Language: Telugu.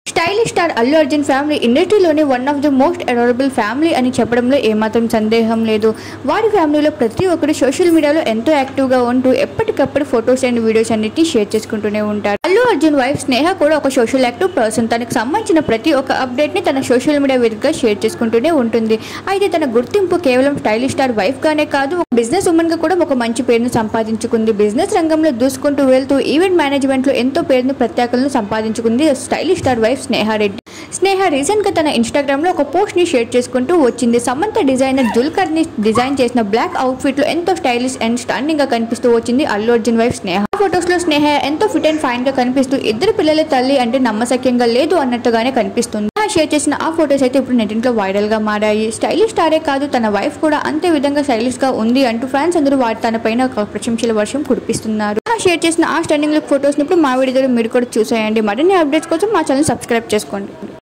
Stylish star Allu Arjun family ఇండస్ట్రీలోనే one of the most adorable family అని చెప్పడంలో ఏమాత్రం సందేహం లేదు. వారి ఫ్యామిలీలో ప్రతి ఒక్కరు సోషల్ మీడియాలో ఎంతో యాక్టివ్గా ఉంటూ ఎప్పటికప్పుడు ఫొటోస్ అండ్ వీడియోస్ అన్నిటినీ షేర్ చేసుకుంటూనే ఉంటారు. అల్లు అర్జున్ వైఫ్ స్నేహ కూడా ఒక సోషల్ యాక్టివ్ పర్సన్. తనకు సంబంధించిన ప్రతి ఒక్క అప్డేట్ని తన సోషల్ మీడియా వేదికగా షేర్ చేసుకుంటూనే ఉంటుంది. అయితే తన గుర్తింపు కేవలం స్టైలిష్ స్టార్ వైఫ్గానే కాదు, బిజినెస్ ఉమెన్గా కూడా ఒక మంచి పేరును సంపాదించుకుంది. బిజినెస్ రంగంలో దూసుకుంటూ వెళ్తూ ఈవెంట్ మేనేజ్మెంట్లో ఎంతో పేరును ప్రత్యేకలను సంపాదించుకుంది stylish star wife Sneha Reddy. Sneha రీసెంట్గా తన ఇన్స్టాగ్రామ్లో ఒక పోస్ట్ని షేర్ చేసుకుంటూ వచ్చింది. సమంత డిజైనర్ దుల్కర్ని డిజైన్ చేసిన బ్లాక్ అవుట్ఫిట్లో ఎంతో స్టైలిష్ అండ్ స్టన్నింగ్గా కనిపిస్తూ వచ్చింది అల్లు అర్జున్ వైఫ్ స్నేహ. ఆ ఫొటోస్లో స్నేహ ఎంతో ఫిట్ అండ్ ఫైన్గా కనిపిస్తూ ఇద్దరు పిల్లల తల్లి అంటే నమ్మశక్యంగా లేదు అన్నట్టుగానే కనిపిస్తుంది. షేర్ చేసిన ఆ ఫొటోస్ అయితే ఇప్పుడు నెట్టింట్లో వైరల్గా మారాయి. స్టైలిష్ స్టారే కాదు, తన వైఫ్ కూడా అంతే విధంగా స్టైలిష్గా ఉంది అంటూ ఫ్యాన్స్ అందరూ తన పైన ప్రశంసల వర్షం కురిపిస్తున్నారు. షేర్ చేసిన ఆ స్టన్నింగ్ లుక్ ఫొటోస్ని ఇప్పుడు మా వీడియోలో మీరు కూడా చూసేయండి. మరిన్ని అప్డేట్స్ కోసం మా ఛానల్ సబ్స్క్రైబ్ చేసుకోండి.